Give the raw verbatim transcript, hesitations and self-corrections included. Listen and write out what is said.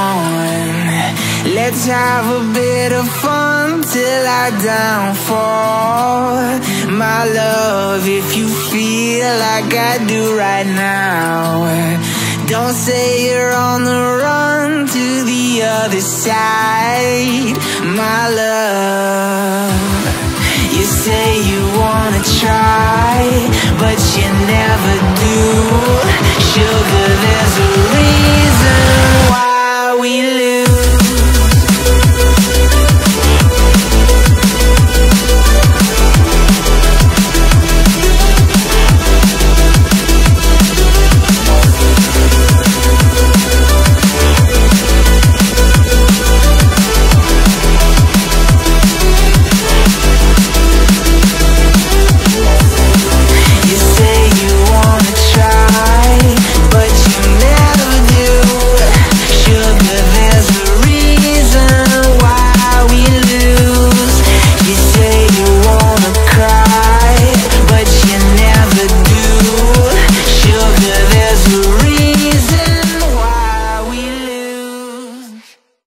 on. Let's have a bit of fun till I downfall. My love, if you feel like I do right now, don't say you're on the run to the other side. My love, you say you wanna try, but you never do. Sugar, there's a reason why we lose.